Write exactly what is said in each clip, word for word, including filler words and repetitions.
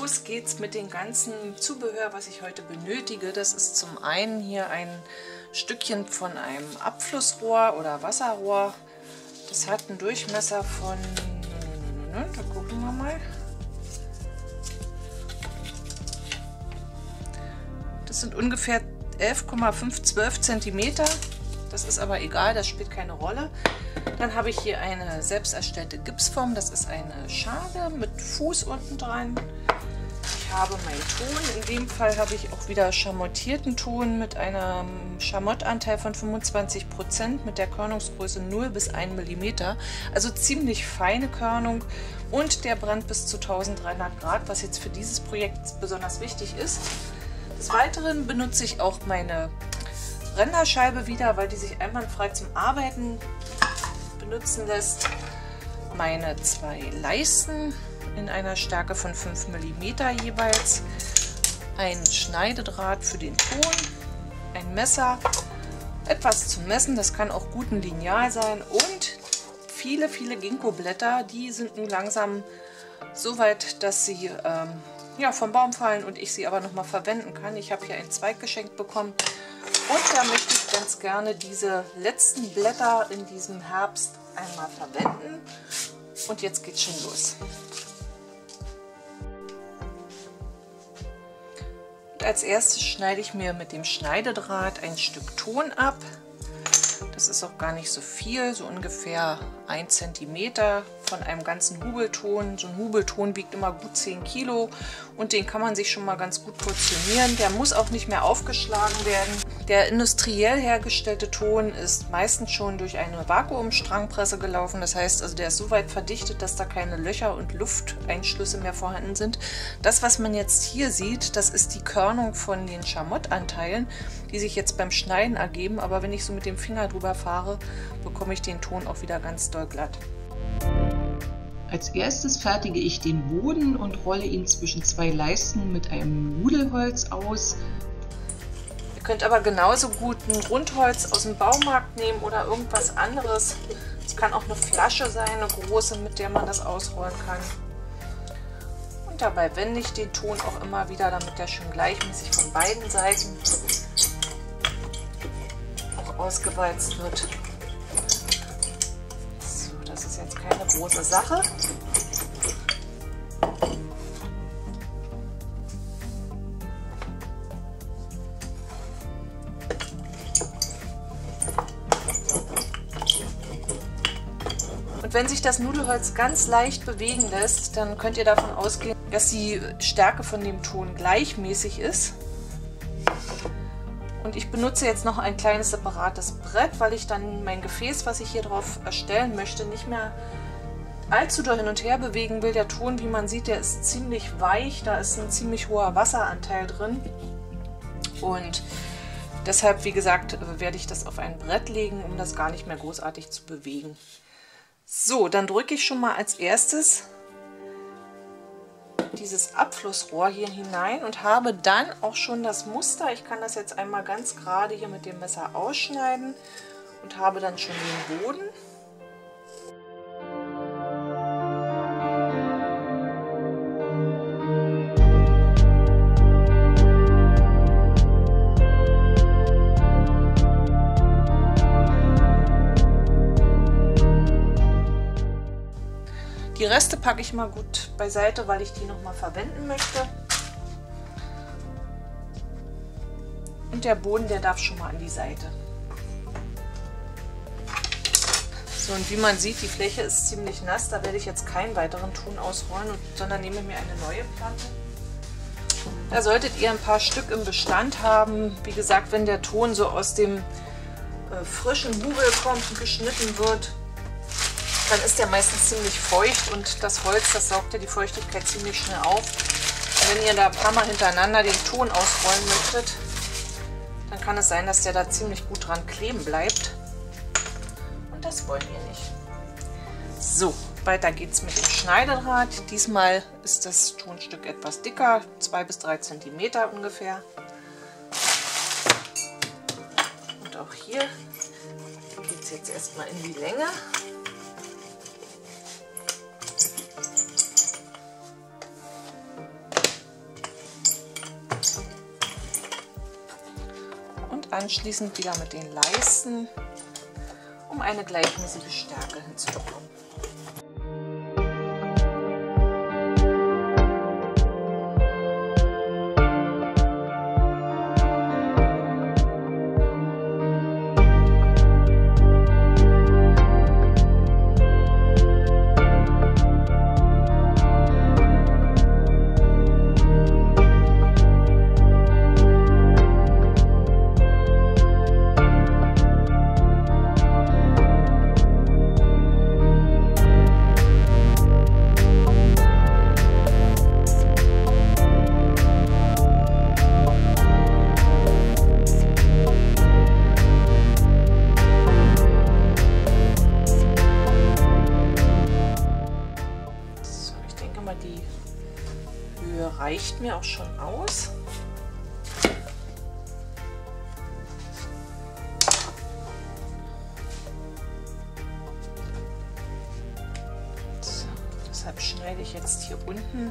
los geht's mit dem ganzen Zubehör, was ich heute benötige. Das ist zum einen hier ein Stückchen von einem Abflussrohr oder Wasserrohr. Das hat einen Durchmesser von, da gucken wir mal. Das sind ungefähr elf Komma fünf, zwölf Zentimeter. Das ist aber egal, das spielt keine Rolle. Dann habe ich hier eine selbst erstellte Gipsform. Das ist eine Schale mit Fuß unten dran. Ich habe meinen Ton. In dem Fall habe ich auch wieder schamottierten Ton mit einem Schamottanteil von fünfundzwanzig Prozent mit der Körnungsgröße null bis ein Millimeter. Also ziemlich feine Körnung und der brennt bis zu eintausenddreihundert Grad, was jetzt für dieses Projekt besonders wichtig ist. Des Weiteren benutze ich auch meine Renderscheibe wieder, weil die sich einwandfrei zum Arbeiten benutzen lässt. Meine zwei Leisten in einer Stärke von fünf Millimeter jeweils, ein Schneidedraht für den Ton, ein Messer, etwas zum Messen, das kann auch gut ein Lineal sein und viele, viele Ginkgo-Blätter, die sind nun langsam so weit, dass sie ähm, ja, vom Baum fallen und ich sie aber nochmal verwenden kann. Ich habe hier einen Zweig geschenkt bekommen und da möchte ich ganz gerne diese letzten Blätter in diesem Herbst einmal verwenden. Und jetzt geht's schon los. Und als erstes schneide ich mir mit dem Schneidedraht ein Stück Ton ab. Das ist auch gar nicht so viel, so ungefähr ein Zentimeter von einem ganzen Hubelton. So ein Hubelton wiegt immer gut zehn Kilo und den kann man sich schon mal ganz gut portionieren. Der muss auch nicht mehr aufgeschlagen werden. Der industriell hergestellte Ton ist meistens schon durch eine Vakuumstrangpresse gelaufen. Das heißt, also der ist so weit verdichtet, dass da keine Löcher und Lufteinschlüsse mehr vorhanden sind. Das, was man jetzt hier sieht, das ist die Körnung von den Schamottanteilen, die sich jetzt beim Schneiden ergeben. Aber wenn ich so mit dem Finger drüber fahre, bekomme ich den Ton auch wieder ganz doll glatt. Als erstes fertige ich den Boden und rolle ihn zwischen zwei Leisten mit einem Nudelholz aus. Ihr könnt aber genauso gut ein Rundholz aus dem Baumarkt nehmen oder irgendwas anderes. Es kann auch eine Flasche sein, eine große, mit der man das ausrollen kann. Und dabei wende ich den Ton auch immer wieder, damit der schön gleichmäßig von beiden Seiten auch ausgewalzt wird. So, das ist jetzt keine große Sache. Und wenn sich das Nudelholz ganz leicht bewegen lässt, dann könnt ihr davon ausgehen, dass die Stärke von dem Ton gleichmäßig ist. Und ich benutze jetzt noch ein kleines separates Brett, weil ich dann mein Gefäß, was ich hier drauf erstellen möchte, nicht mehr allzu doll hin und her bewegen will. Der Ton, wie man sieht, der ist ziemlich weich, da ist ein ziemlich hoher Wasseranteil drin. Und deshalb, wie gesagt, werde ich das auf ein Brett legen, um das gar nicht mehr großartig zu bewegen. So, dann drücke ich schon mal als erstes dieses Abflussrohr hier hinein und habe dann auch schon das Muster. Ich kann das jetzt einmal ganz gerade hier mit dem Messer ausschneiden und habe dann schon den Boden. Die Reste packe ich mal gut beiseite, weil ich die noch mal verwenden möchte. Und der Boden, der darf schon mal an die Seite. So, und wie man sieht, die Fläche ist ziemlich nass. Da werde ich jetzt keinen weiteren Ton ausrollen, sondern nehme mir eine neue Platte. Da solltet ihr ein paar Stück im Bestand haben. Wie gesagt, wenn der Ton so aus dem äh, frischen Hubel kommt und geschnitten wird, dann ist der meistens ziemlich feucht und das Holz, das saugt ja die Feuchtigkeit ziemlich schnell auf. Und wenn ihr da ein paar Mal hintereinander den Ton ausrollen möchtet, dann kann es sein, dass der da ziemlich gut dran kleben bleibt. Und das wollen wir nicht. So, weiter geht's mit dem Schneidedraht. Diesmal ist das Tonstück etwas dicker, zwei bis drei Zentimeter ungefähr. Und auch hier geht es jetzt erstmal in die Länge. und anschließend wieder mit den Leisten, um eine gleichmäßige Stärke hinzubekommen. Die Höhe reicht mir auch schon aus. So, deshalb schneide ich jetzt hier unten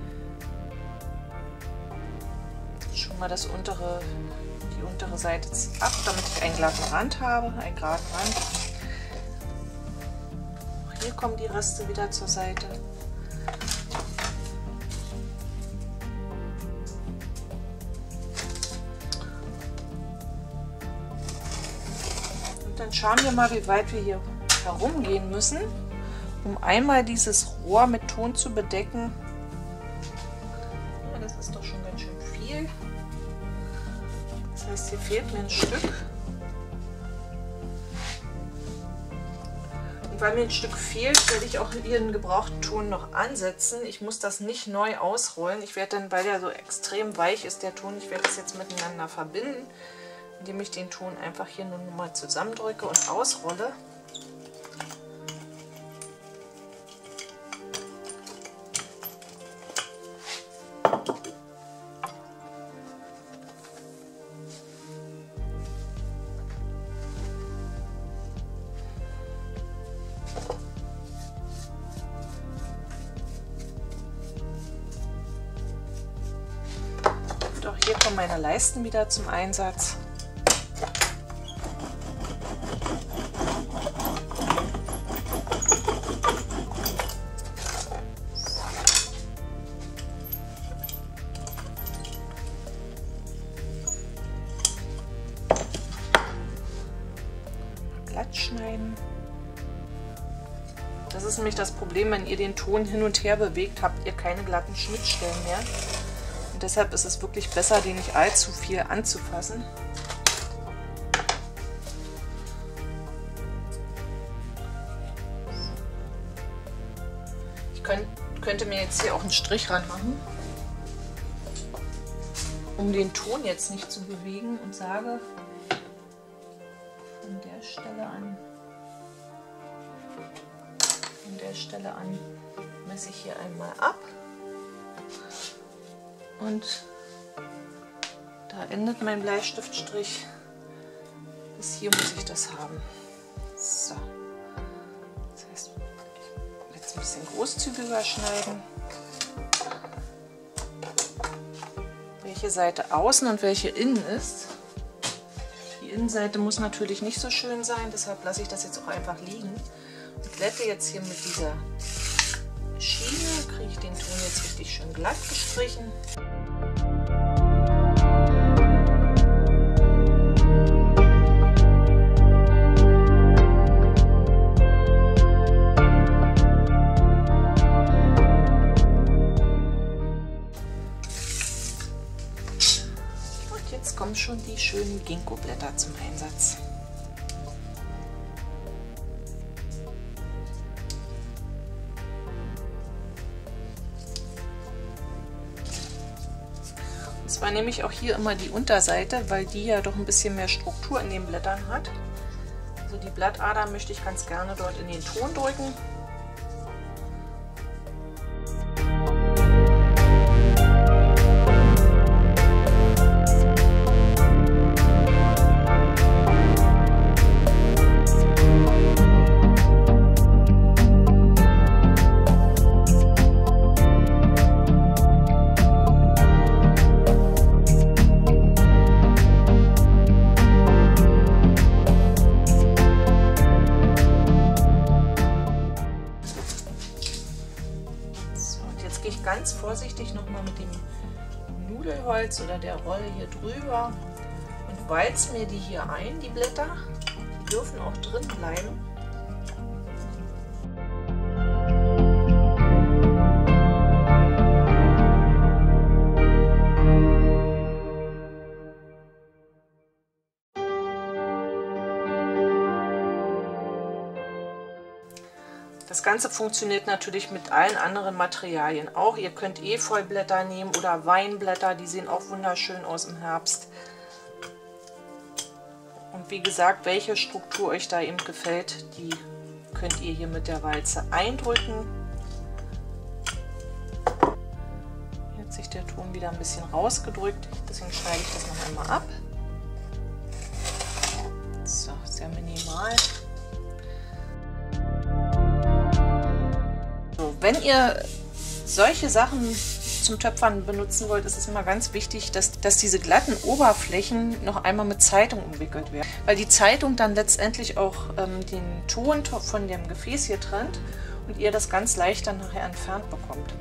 schon mal das untere, die untere Seite ab, damit ich einen glatten Rand habe, einen geraden Rand. Auch hier kommen die Reste wieder zur Seite. Dann schauen wir mal, wie weit wir hier herumgehen müssen, um einmal dieses Rohr mit Ton zu bedecken. Ja, das ist doch schon ganz schön viel. Das heißt, hier fehlt mir ein Stück. Und weil mir ein Stück fehlt, werde ich auch hier einen gebrauchten Ton noch ansetzen. Ich muss das nicht neu ausrollen. Ich werde dann, weil der so extrem weich ist, der Ton, ich werde das jetzt miteinander verbinden, indem ich den Ton einfach hier nur mal zusammendrücke und ausrolle. Und auch hier kommen meine Leisten wieder zum Einsatz. Glatt schneiden. Das ist nämlich das Problem, wenn ihr den Ton hin und her bewegt, habt ihr keine glatten Schnittstellen mehr. Und deshalb ist es wirklich besser, den nicht allzu viel anzufassen. Ich könnt, könnte mir jetzt hier auch einen Strich ranmachen, um den Ton jetzt nicht zu bewegen, und sage, von der Stelle an, von der Stelle an messe ich hier einmal ab und da endet mein Bleistiftstrich. Bis hier muss ich das haben. So. Das heißt, ich jetzt ein bisschen großzügiger schneiden. Welche Seite außen und welche innen ist. Die Innenseite muss natürlich nicht so schön sein, deshalb lasse ich das jetzt auch einfach liegen und glätte jetzt hier mit dieser Schiene, kriege ich den Ton jetzt richtig schön glatt gestrichen. Jetzt kommen schon die schönen Ginkgo-Blätter zum Einsatz. Und zwar nehme ich auch hier immer die Unterseite, weil die ja doch ein bisschen mehr Struktur in den Blättern hat. Also die Blattader möchte ich ganz gerne dort in den Ton drücken. mal mit dem Nudelholz oder der Rolle hier drüber und walze mir die hier ein, die Blätter. Die dürfen auch drin bleiben. Das Ganze funktioniert natürlich mit allen anderen Materialien auch. Ihr könnt Efeublätter nehmen oder Weinblätter, die sehen auch wunderschön aus im Herbst. Und wie gesagt, welche Struktur euch da eben gefällt, die könnt ihr hier mit der Walze eindrücken. Hier hat sich der Ton wieder ein bisschen rausgedrückt, deswegen schneide ich das noch einmal ab. So, sehr minimal. Wenn ihr solche Sachen zum Töpfern benutzen wollt, ist es immer ganz wichtig, dass, dass diese glatten Oberflächen noch einmal mit Zeitung umwickelt werden. Weil die Zeitung dann letztendlich auch ähm, den Ton von dem Gefäß hier trennt und ihr das ganz leicht dann nachher entfernt bekommt.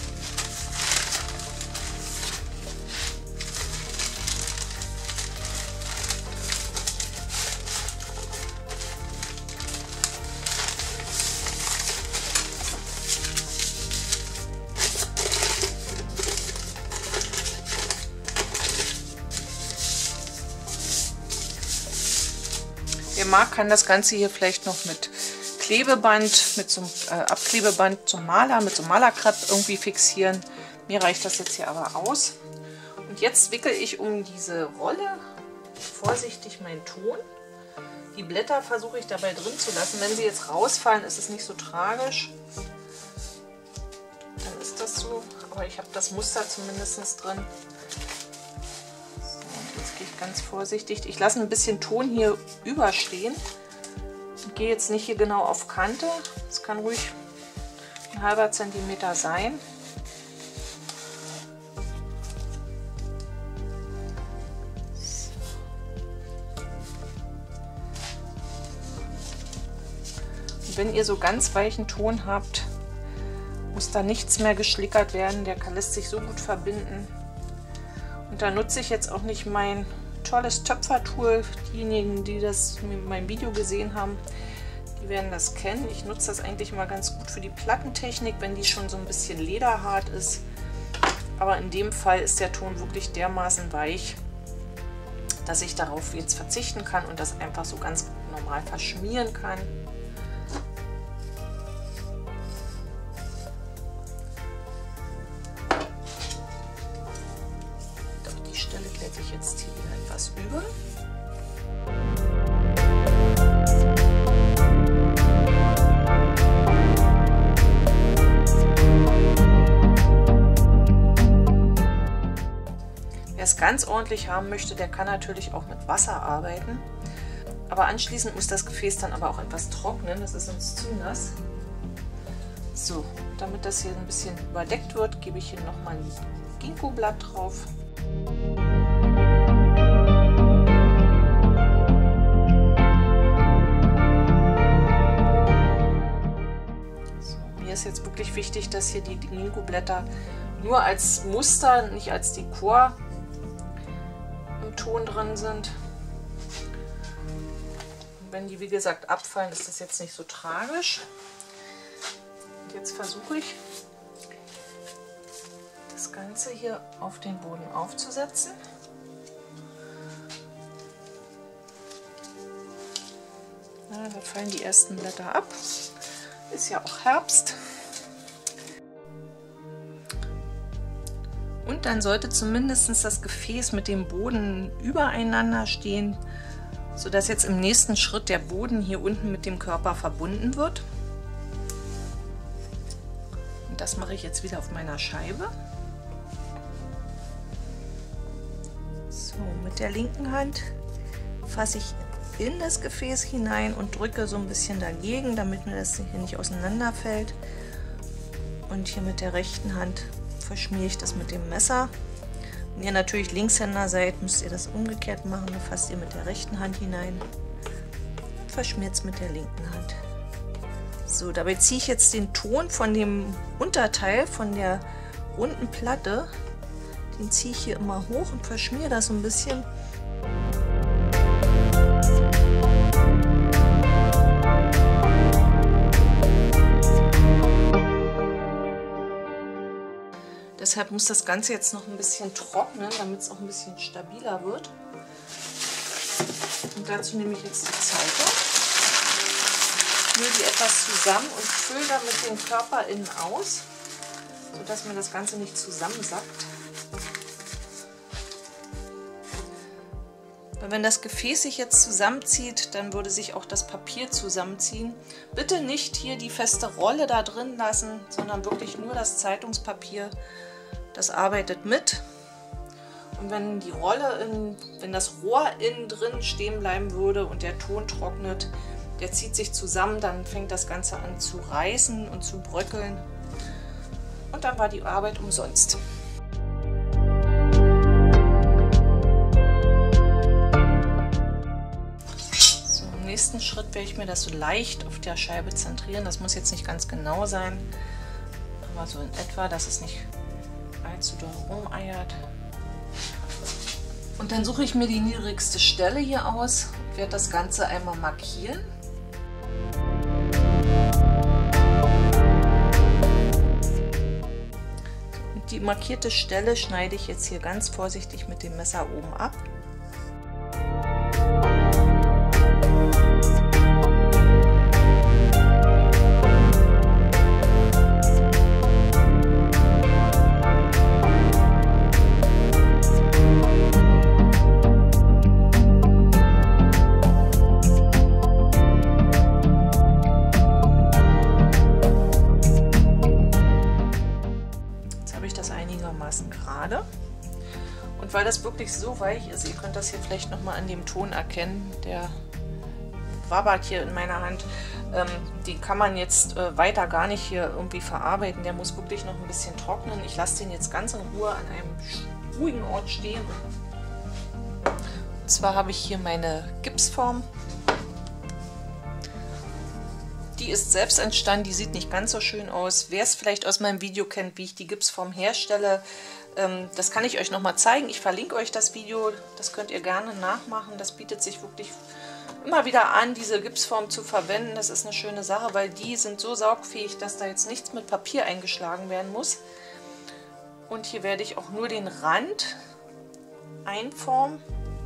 Wer mag, kann das Ganze hier vielleicht noch mit Klebeband, mit so einem äh, Abklebeband zum Maler, mit so einem Malerkrepp irgendwie fixieren. Mir reicht das jetzt hier aber aus. Und jetzt wickel ich um diese Rolle vorsichtig meinen Ton. Die Blätter versuche ich dabei drin zu lassen. Wenn sie jetzt rausfallen, ist es nicht so tragisch. Dann ist das so. Aber ich habe das Muster zumindest drin. Jetzt gehe ich ganz vorsichtig. Ich lasse ein bisschen Ton hier überstehen. Ich gehe jetzt nicht hier genau auf Kante. Es kann ruhig ein halber Zentimeter sein. Und wenn ihr so ganz weichen Ton habt, muss da nichts mehr geschlickert werden. Der kann, lässt sich so gut verbinden. Und da nutze ich jetzt auch nicht mein tolles Töpfertool. Diejenigen, die das in meinem Video gesehen haben, die werden das kennen. Ich nutze das eigentlich mal ganz gut für die Plattentechnik, wenn die schon so ein bisschen lederhart ist. Aber in dem Fall ist der Ton wirklich dermaßen weich, dass ich darauf jetzt verzichten kann und das einfach so ganz normal verschmieren kann. Ich jetzt hier wieder etwas über. Wer es ganz ordentlich haben möchte, der kann natürlich auch mit Wasser arbeiten. Aber anschließend muss das Gefäß dann aber auch etwas trocknen, das ist sonst zu nass. So, damit das hier ein bisschen überdeckt wird, gebe ich hier nochmal ein Ginkgo-Blatt drauf. Ist jetzt wirklich wichtig, dass hier die Ginkgo-Blätter nur als Muster, nicht als Dekor im Ton drin sind. Und wenn die, wie gesagt, abfallen, ist das jetzt nicht so tragisch. Und jetzt versuche ich, das Ganze hier auf den Boden aufzusetzen. Na, da fallen die ersten Blätter ab. Ist ja auch Herbst. Und dann sollte zumindest das Gefäß mit dem Boden übereinander stehen, sodass jetzt im nächsten Schritt der Boden hier unten mit dem Körper verbunden wird. Und das mache ich jetzt wieder auf meiner Scheibe. So, mit der linken Hand fasse ich in das Gefäß hinein und drücke so ein bisschen dagegen, damit mir das hier nicht auseinanderfällt. Und hier mit der rechten Hand verschmiere ich das mit dem Messer. Wenn ihr natürlich Linkshänder seid, müsst ihr das umgekehrt machen. Dann fasst ihr mit der rechten Hand hinein und verschmiert es mit der linken Hand. So, dabei ziehe ich jetzt den Ton von dem Unterteil, von der runden Platte, den ziehe ich hier immer hoch und verschmiere das so ein bisschen. Deshalb muss das Ganze jetzt noch ein bisschen trocknen, damit es auch ein bisschen stabiler wird. Und dazu nehme ich jetzt die Zeitung, fülle die etwas zusammen und fülle damit den Körper innen aus, sodass mir das Ganze nicht zusammensackt. Weil wenn das Gefäß sich jetzt zusammenzieht, dann würde sich auch das Papier zusammenziehen. Bitte nicht hier die feste Rolle da drin lassen, sondern wirklich nur das Zeitungspapier. Das arbeitet mit. Und wenn die Rolle, in, wenn das Rohr innen drin stehen bleiben würde und der Ton trocknet, der zieht sich zusammen, dann fängt das Ganze an zu reißen und zu bröckeln. Und dann war die Arbeit umsonst. So, im nächsten Schritt werde ich mir das so leicht auf der Scheibe zentrieren. Das muss jetzt nicht ganz genau sein, aber so in etwa, dass es nicht allzu doll rumeiert. Und dann suche ich mir die niedrigste Stelle hier aus und werde das Ganze einmal markieren. Und die markierte Stelle schneide ich jetzt hier ganz vorsichtig mit dem Messer oben ab. Gerade. Und weil das wirklich so weich ist, ihr könnt das hier vielleicht noch mal an dem Ton erkennen, der wabbert hier in meiner Hand, ähm, die kann man jetzt äh, weiter gar nicht hier irgendwie verarbeiten, der muss wirklich noch ein bisschen trocknen. Ich lasse den jetzt ganz in Ruhe an einem ruhigen Ort stehen. Und zwar habe ich hier meine Gipsform. Die ist selbst entstanden, die sieht nicht ganz so schön aus. Wer es vielleicht aus meinem Video kennt, wie ich die Gipsform herstelle, ähm, das kann ich euch noch mal zeigen. Ich verlinke euch das Video, das könnt ihr gerne nachmachen. Das bietet sich wirklich immer wieder an, diese Gipsform zu verwenden. Das ist eine schöne Sache, weil die sind so saugfähig, dass da jetzt nichts mit Papier eingeschlagen werden muss. Und hier werde ich auch nur den Rand einformen.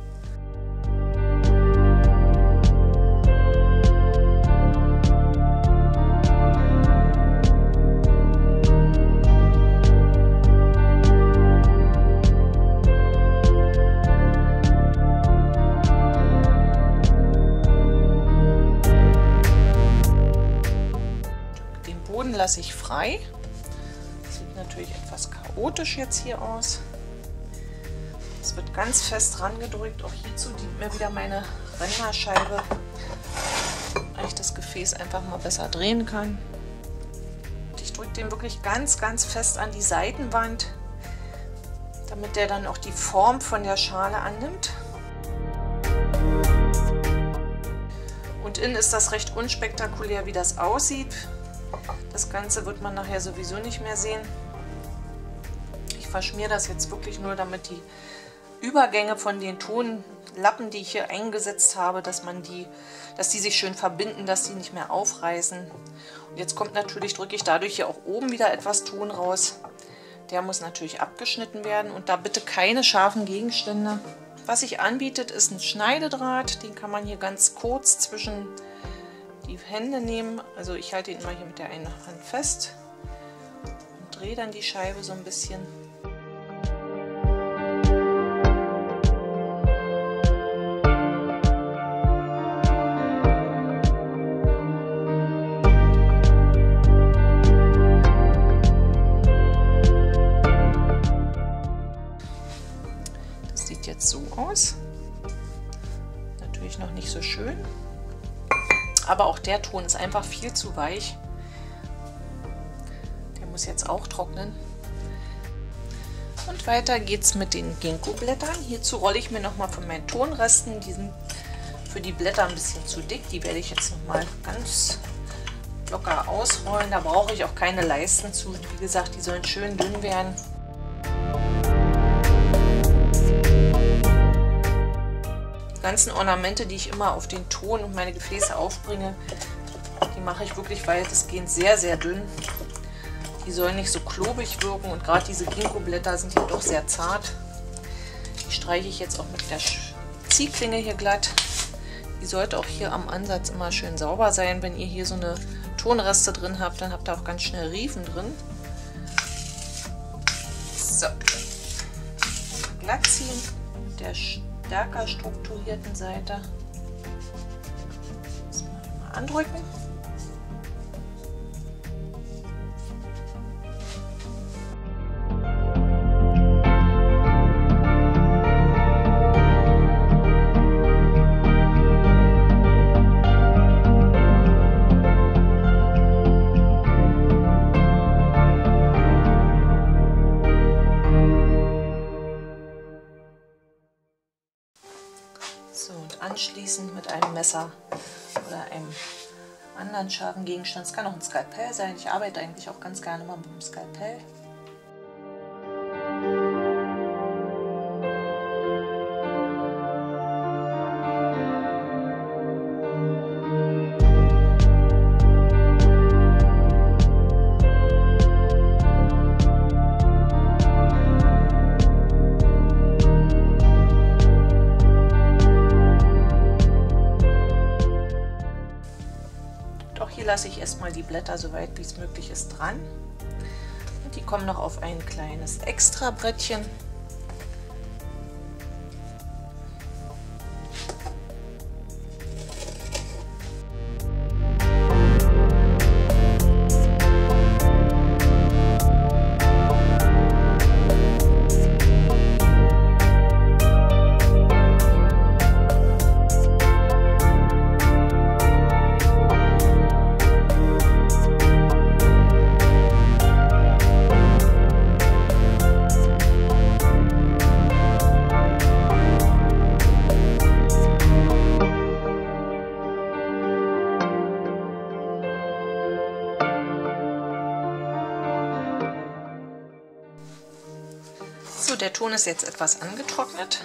Lasse ich frei. Das sieht natürlich etwas chaotisch jetzt hier aus. Es wird ganz fest rangedrückt. Auch hierzu dient mir wieder meine Rennerscheibe, weil ich das Gefäß einfach mal besser drehen kann. Und ich drücke den wirklich ganz, ganz fest an die Seitenwand, damit der dann auch die Form von der Schale annimmt. Und innen ist das recht unspektakulär, wie das aussieht. Das Ganze wird man nachher sowieso nicht mehr sehen. Ich verschmiere das jetzt wirklich nur, damit die Übergänge von den Tonlappen, die ich hier eingesetzt habe, dass man die, dass die sich schön verbinden, dass die nicht mehr aufreißen. Und jetzt kommt natürlich, drücke ich dadurch hier auch oben wieder etwas Ton raus. Der muss natürlich abgeschnitten werden und da bitte keine scharfen Gegenstände. Was sich anbietet, ist ein Schneidedraht. Den kann man hier ganz kurz zwischen die Hände nehmen, also ich halte ihn immer hier mit der einen Hand fest und drehe dann die Scheibe so ein bisschen. Das sieht jetzt so aus. Natürlich noch nicht so schön. Aber auch der Ton ist einfach viel zu weich. Der muss jetzt auch trocknen. Und weiter geht es mit den Ginkgo-Blättern. Hierzu rolle ich mir nochmal von meinen Tonresten. Die sind für die Blätter ein bisschen zu dick. Die werde ich jetzt nochmal ganz locker ausrollen. Da brauche ich auch keine Leisten zu. Wie gesagt, die sollen schön dünn werden. Die ganzen Ornamente, die ich immer auf den Ton und meine Gefäße aufbringe, die mache ich wirklich weitestgehend sehr, sehr dünn. Die sollen nicht so klobig wirken und gerade diese Ginkgo-Blätter sind hier doch sehr zart. Die streiche ich jetzt auch mit der Ziehklinge hier glatt. Die sollte auch hier am Ansatz immer schön sauber sein. Wenn ihr hier so eine Tonreste drin habt, dann habt ihr auch ganz schnell Riefen drin. So. Glatt ziehen mit der stärker strukturierten Seite. Das mal andrücken. So, und anschließend mit einem Messer oder einem anderen scharfen Gegenstand. Es kann auch ein Skalpell sein. Ich arbeite eigentlich auch ganz gerne mal mit dem Skalpell. Hier lasse ich erstmal die Blätter so weit wie es möglich ist dran. Und die kommen noch auf ein kleines Extrabrettchen. So, der Ton ist jetzt etwas angetrocknet.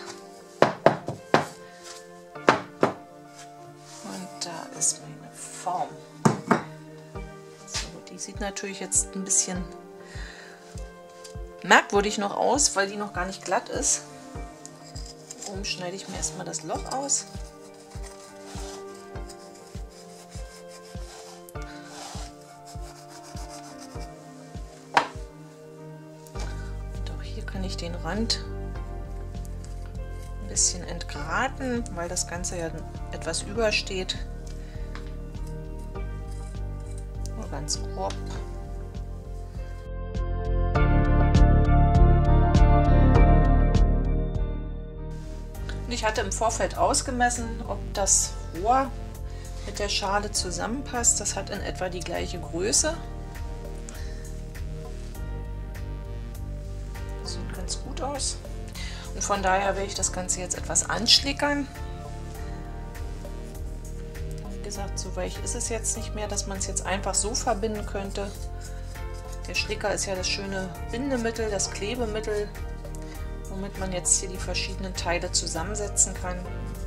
Und da ist meine Form. So, die sieht natürlich jetzt ein bisschen merkwürdig noch aus, weil die noch gar nicht glatt ist. Oben schneide ich mir erstmal das Loch aus. Kann ich den Rand ein bisschen entgraten, weil das Ganze ja etwas übersteht. Nur ganz grob. Und ich hatte im Vorfeld ausgemessen, ob das Rohr mit der Schale zusammenpasst. Das hat in etwa die gleiche Größe. Gut aus. Und von daher werde ich das Ganze jetzt etwas anschlickern. Wie gesagt, so weich ist es jetzt nicht mehr, dass man es jetzt einfach so verbinden könnte. Der Schlicker ist ja das schöne Bindemittel, das Klebemittel, womit man jetzt hier die verschiedenen Teile zusammensetzen kann.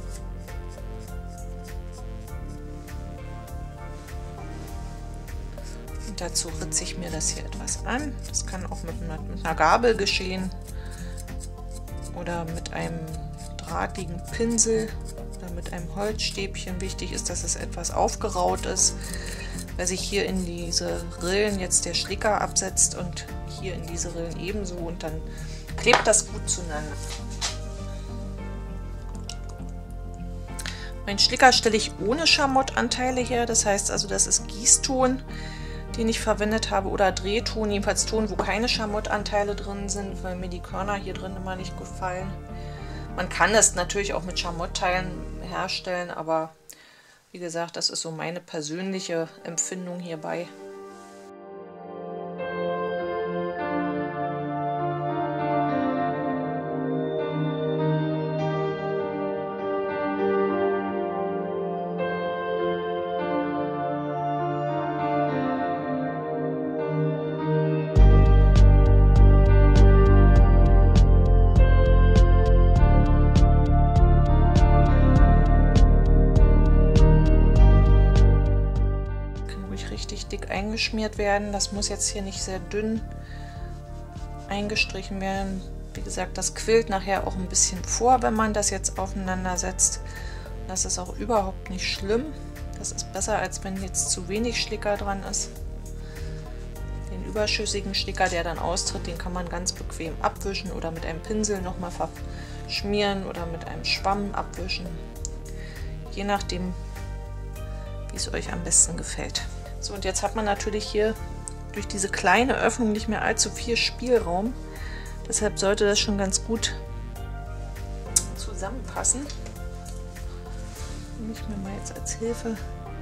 Und dazu ritze ich mir das hier etwas an. Das kann auch mit einer, mit einer Gabel geschehen. Oder mit einem drahtigen Pinsel oder mit einem Holzstäbchen. Wichtig ist, dass es etwas aufgeraut ist, weil sich hier in diese Rillen jetzt der Schlicker absetzt und hier in diese Rillen ebenso und dann klebt das gut zueinander. Mein Schlicker stelle ich ohne Schamottanteile her, das heißt also, das ist Gießton, den ich verwendet habe, oder Drehton, jedenfalls Ton, wo keine Schamottanteile drin sind, weil mir die Körner hier drin immer nicht gefallen. Man kann das natürlich auch mit Schamotteilen herstellen, aber wie gesagt, das ist so meine persönliche Empfindung hierbei. dick eingeschmiert werden. Das muss jetzt hier nicht sehr dünn eingestrichen werden. Wie gesagt, das quillt nachher auch ein bisschen vor, wenn man das jetzt aufeinander setzt. Das ist auch überhaupt nicht schlimm. Das ist besser, als wenn jetzt zu wenig Sticker dran ist. Den überschüssigen Sticker, der dann austritt, den kann man ganz bequem abwischen oder mit einem Pinsel nochmal verschmieren oder mit einem Schwamm abwischen. Je nachdem, wie es euch am besten gefällt. So, und jetzt hat man natürlich hier durch diese kleine Öffnung nicht mehr allzu viel Spielraum. Deshalb sollte das schon ganz gut zusammenpassen. Nehme ich mir mal jetzt als Hilfe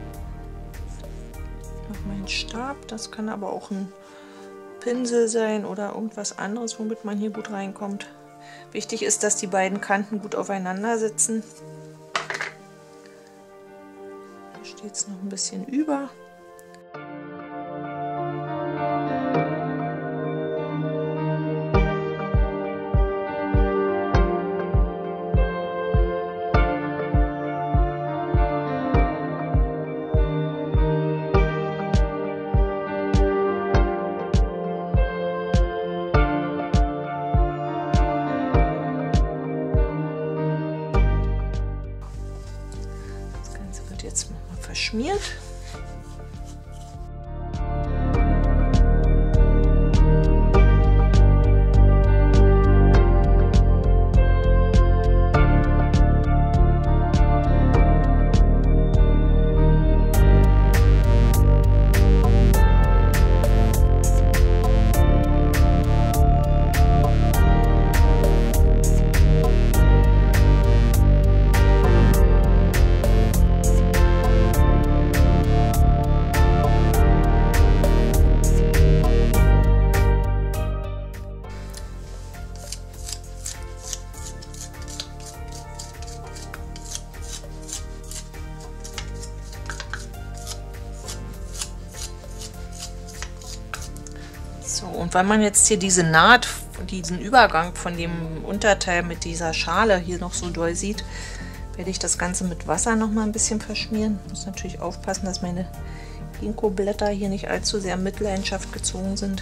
noch meinen Stab. Das kann aber auch ein Pinsel sein oder irgendwas anderes, womit man hier gut reinkommt. Wichtig ist, dass die beiden Kanten gut aufeinander sitzen. Da steht es noch ein bisschen über. Jetzt nochmal verschmiert. So, und weil man jetzt hier diese Naht, diesen Übergang von dem Unterteil mit dieser Schale hier noch so doll sieht, werde ich das Ganze mit Wasser noch mal ein bisschen verschmieren. Muss natürlich aufpassen, dass meine Ginkgo-Blätter hier nicht allzu sehr in Mitleidenschaft gezogen sind.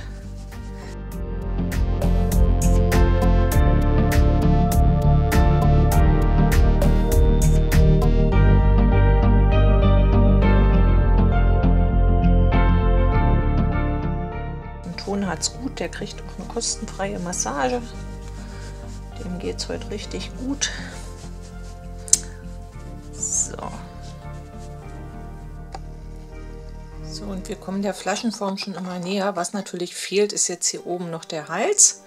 Hat's gut, der kriegt auch eine kostenfreie Massage. Dem geht es heute richtig gut. So. So, und wir kommen der Flaschenform schon immer näher. Was natürlich fehlt, ist jetzt hier oben noch der Hals.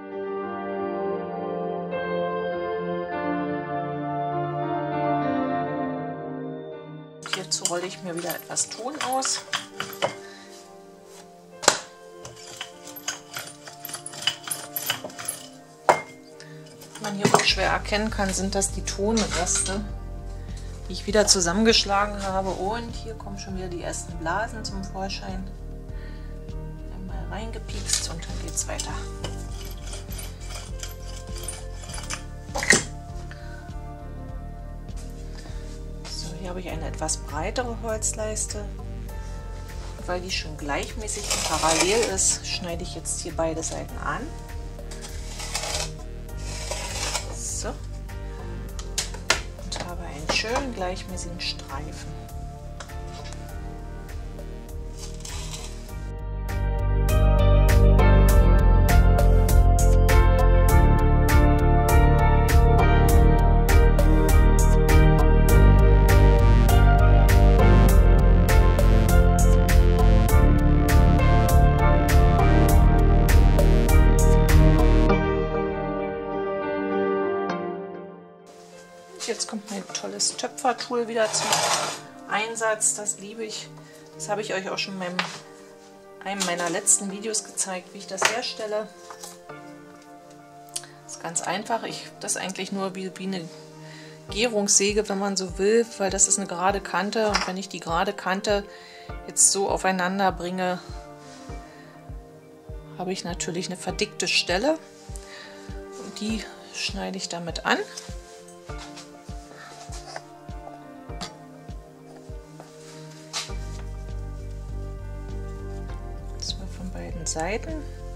Hierzu rolle ich mir wieder etwas Ton aus. Man hier unschwer erkennen kann, sind das die Tonreste, die ich wieder zusammengeschlagen habe. Und hier kommen schon wieder die ersten Blasen zum Vorschein. Einmal reingepiekst und dann geht es weiter. So, hier habe ich eine etwas breitere Holzleiste. Und weil die schon gleichmäßig und parallel ist, schneide ich jetzt hier beide Seiten an. So. Und habe einen schönen gleichmäßigen Streifen. Jetzt kommt mein tolles Töpfertool wieder zum Einsatz. Das liebe ich. Das habe ich euch auch schon in meinem, einem meiner letzten Videos gezeigt, wie ich das herstelle. Das ist ganz einfach. Ich das ist eigentlich nur wie, wie eine Gärungssäge, wenn man so will, weil das ist eine gerade Kante. Und wenn ich die gerade Kante jetzt so aufeinander bringe, habe ich natürlich eine verdickte Stelle. Und die schneide ich damit an. beiden Seiten.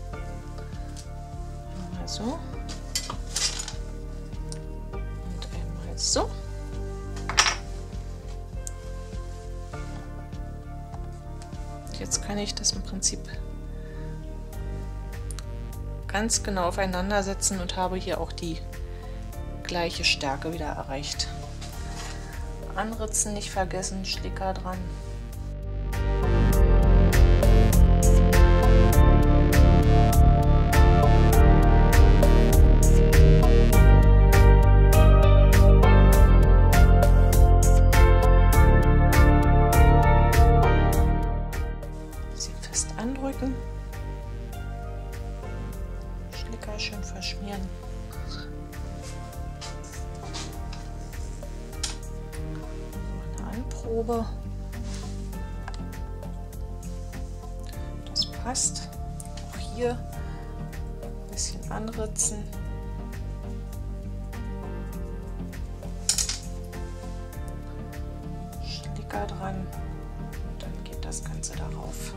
Einmal so und einmal so. Jetzt kann ich das im Prinzip ganz genau aufeinander setzen und habe hier auch die gleiche Stärke wieder erreicht. Anritzen nicht vergessen, Schlicker dran. Andrücken, Schlicker schön verschmieren. Eine Anprobe. Das passt. Auch hier ein bisschen anritzen. Schlicker dran und dann geht das Ganze darauf.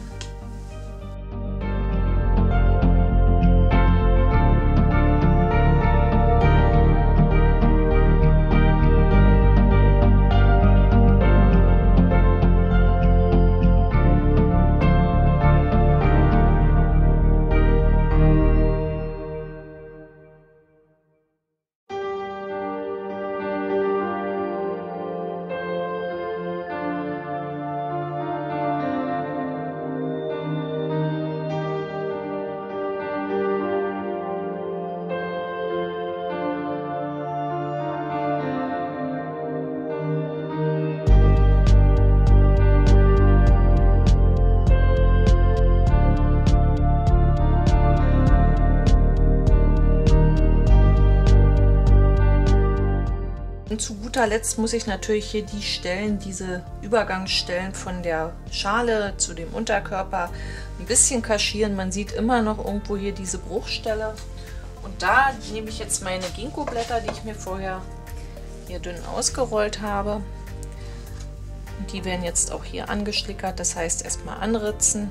Und zu guter Letzt muss ich natürlich hier die Stellen, diese Übergangsstellen von der Schale zu dem Unterkörper ein bisschen kaschieren. Man sieht immer noch irgendwo hier diese Bruchstelle. Und da nehme ich jetzt meine Ginkgo-Blätter, die ich mir vorher hier dünn ausgerollt habe. Und die werden jetzt auch hier angeschlickert, das heißt erstmal anritzen.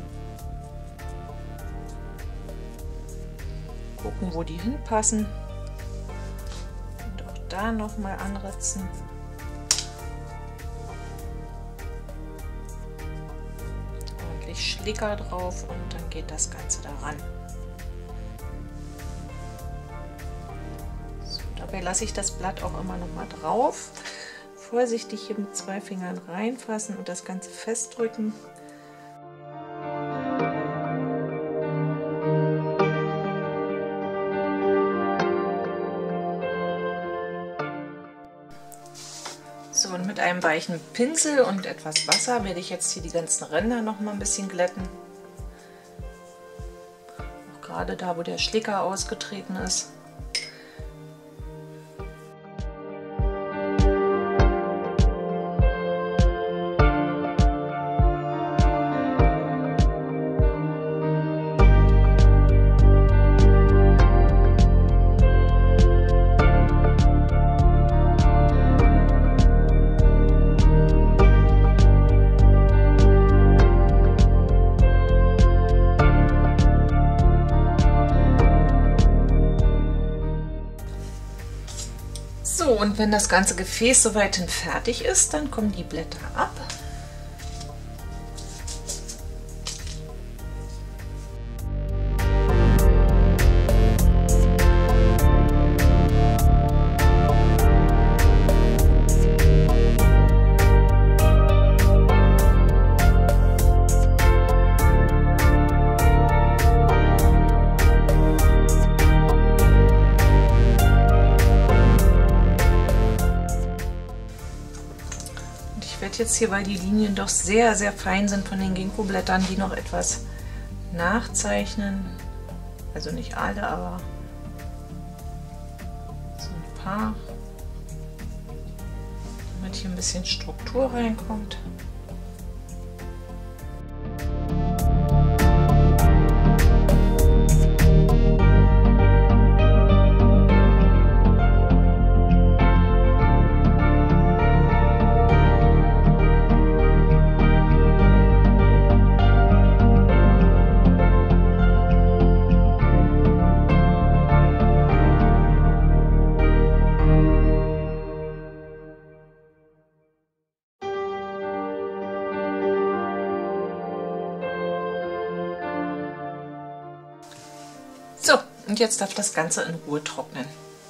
Gucken, wo die hinpassen. Da noch mal anritzen. Ordentlich Schlicker drauf und dann geht das Ganze daran. So, dabei lasse ich das Blatt auch immer noch mal drauf. Vorsichtig hier mit zwei Fingern reinfassen und das Ganze festdrücken. So, und mit einem weichen Pinsel und etwas Wasser werde ich jetzt hier die ganzen Ränder noch mal ein bisschen glätten. Auch gerade da, wo der Schlicker ausgetreten ist. So, und wenn das ganze Gefäß soweit fertig ist, dann kommen die Blätter ab. Jetzt hier, weil die Linien doch sehr, sehr fein sind von den Ginkgo-Blättern, die noch etwas nachzeichnen. Also nicht alle, aber so ein paar, damit hier ein bisschen Struktur reinkommt. Und jetzt darf das Ganze in Ruhe trocknen.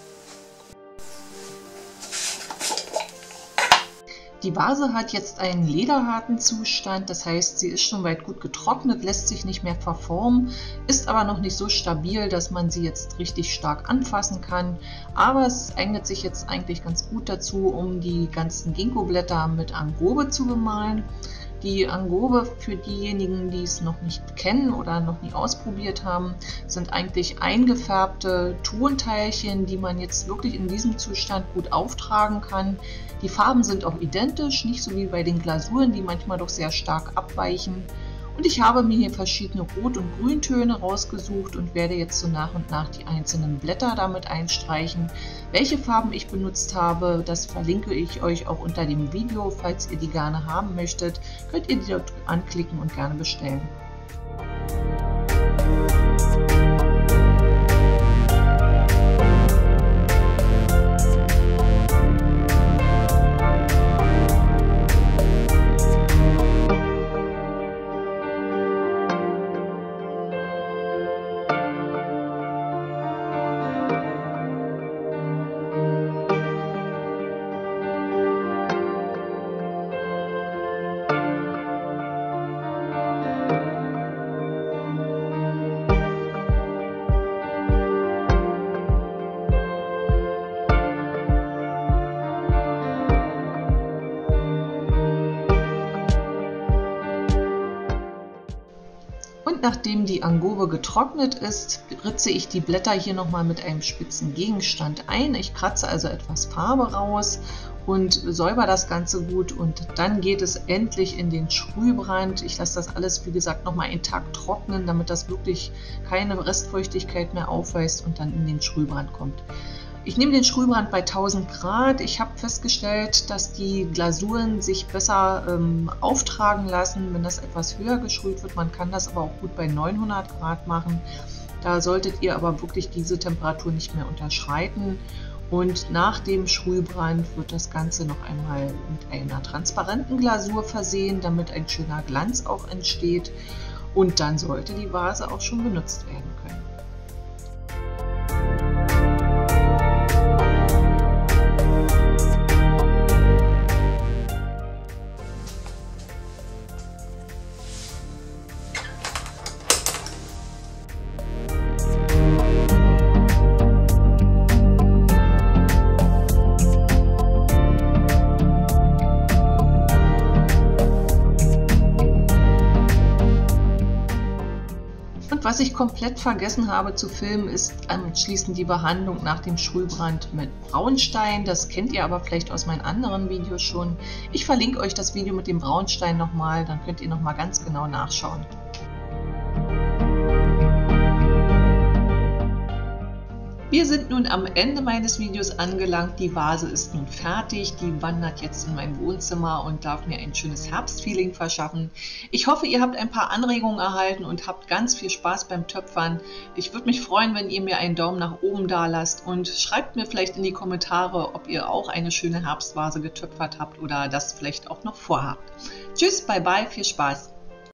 Die Vase hat jetzt einen lederharten Zustand, das heißt, sie ist schon weit gut getrocknet, lässt sich nicht mehr verformen, ist aber noch nicht so stabil, dass man sie jetzt richtig stark anfassen kann. Aber es eignet sich jetzt eigentlich ganz gut dazu, um die ganzen Ginkgo-Blätter mit Angobe zu bemalen. Die Angobe, für diejenigen, die es noch nicht kennen oder noch nie ausprobiert haben, sind eigentlich eingefärbte Tonteilchen, die man jetzt wirklich in diesem Zustand gut auftragen kann. Die Farben sind auch identisch, nicht so wie bei den Glasuren, die manchmal doch sehr stark abweichen. Und ich habe mir hier verschiedene Rot- und Grüntöne rausgesucht und werde jetzt so nach und nach die einzelnen Blätter damit einstreichen. Welche Farben ich benutzt habe, das verlinke ich euch auch unter dem Video. Falls ihr die gerne haben möchtet, könnt ihr die dort anklicken und gerne bestellen. Und nachdem die Angobe getrocknet ist, ritze ich die Blätter hier nochmal mit einem spitzen Gegenstand ein. Ich kratze also etwas Farbe raus und säuber das Ganze gut und dann geht es endlich in den Sprühbrand. Ich lasse das alles, wie gesagt, nochmal einen Tag trocknen, damit das wirklich keine Restfeuchtigkeit mehr aufweist und dann in den Sprühbrand kommt. Ich nehme den Sprühbrand bei tausend Grad. Ich habe festgestellt, dass die Glasuren sich besser ähm, auftragen lassen, wenn das etwas höher gesprüht wird. Man kann das aber auch gut bei neunhundert Grad machen. Da solltet ihr aber wirklich diese Temperatur nicht mehr unterschreiten. Und nach dem Sprühbrand wird das Ganze noch einmal mit einer transparenten Glasur versehen, damit ein schöner Glanz auch entsteht. Und dann sollte die Vase auch schon benutzt werden können. Was ich komplett vergessen habe zu filmen, ist anschließend die Behandlung nach dem Sprühbrand mit Braunstein. Das kennt ihr aber vielleicht aus meinen anderen Videos schon. Ich verlinke euch das Video mit dem Braunstein nochmal, dann könnt ihr nochmal ganz genau nachschauen. Wir sind nun am Ende meines Videos angelangt. Die Vase ist nun fertig. Die wandert jetzt in mein Wohnzimmer und darf mir ein schönes Herbstfeeling verschaffen. Ich hoffe, ihr habt ein paar Anregungen erhalten und habt ganz viel Spaß beim Töpfern. Ich würde mich freuen, wenn ihr mir einen Daumen nach oben da lasst und schreibt mir vielleicht in die Kommentare, ob ihr auch eine schöne Herbstvase getöpfert habt oder das vielleicht auch noch vorhabt. Tschüss, bye bye, viel Spaß!